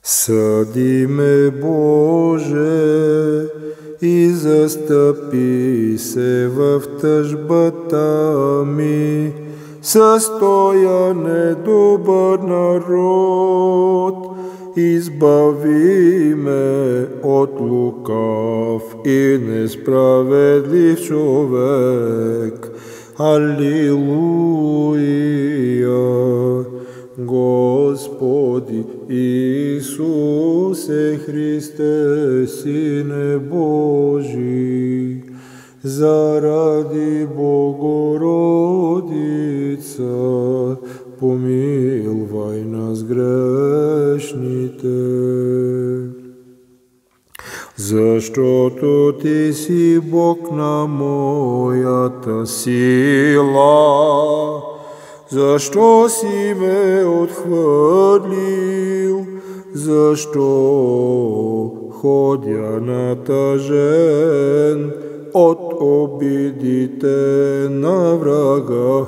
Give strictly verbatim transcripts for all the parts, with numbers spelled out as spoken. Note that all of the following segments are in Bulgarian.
Съди ме, Боже, и застъпи се в тъжбата ми, състоя недобър народ. Избави ме от лукав и несправедлив човек. Алилуя! Господи Исусе Христе, Сине Божий, заради Богородица, помилвай нас грешните. Защото Ти си Бог на моята сила, защо си ме отхвърлил, защо ходя натъжен от обидите на врага.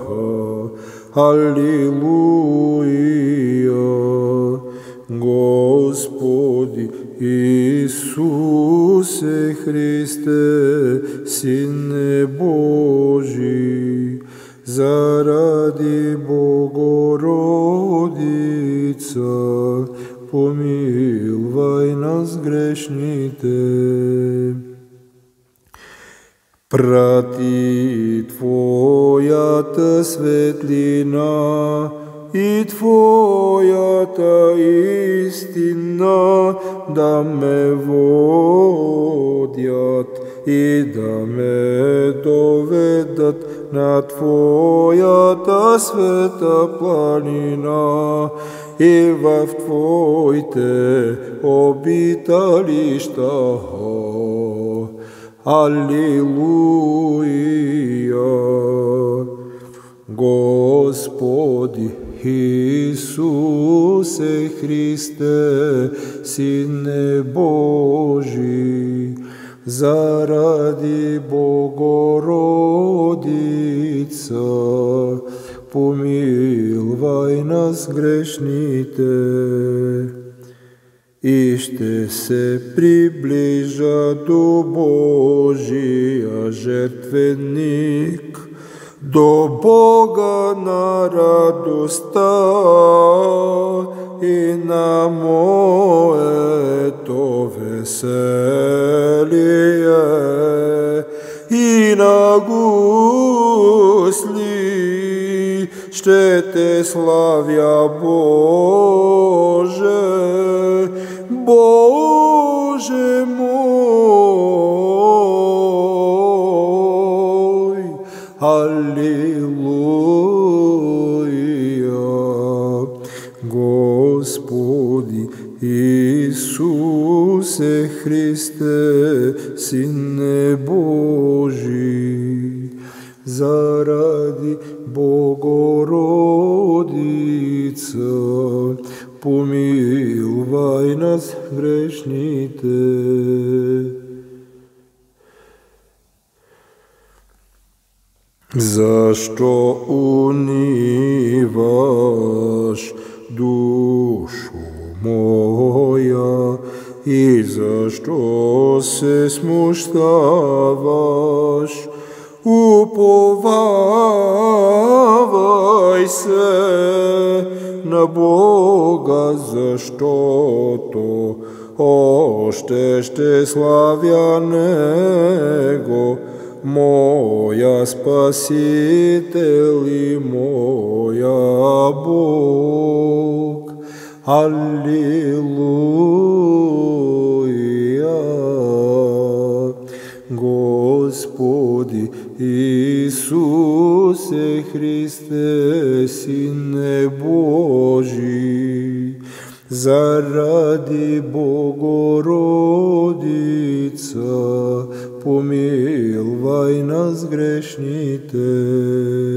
Алилуя! Господи Исусе Христе, Сине Божий, заради Богородица, помилвай нас грешните. Прати Твоята светлина и Твоята истина да ме водят и да ме доведат на Твоята света планина и в Твоите обиталища. Алилуя! Господи Исусе Христе, Сине Божий, заради Богородица, помилвай нас грешните. И ще се приближа до Божия жертвеник, до Бога на радостта и на моето веселие, и на гусли ще Те славя, Боже, Боже мой. Алилуя! Господи Исусе Христе, Сине Божий, заради Богородица, помилвай нас грешните. Защо униваш, душо моя, и защо се смущаваш? Уповавай се на Бога, защото още ще славя Него, моя Спасител и моя Бог. Алилуя! Господи Исусе Христе, Сине Божий, заради Богородица, помилвай нас грешните.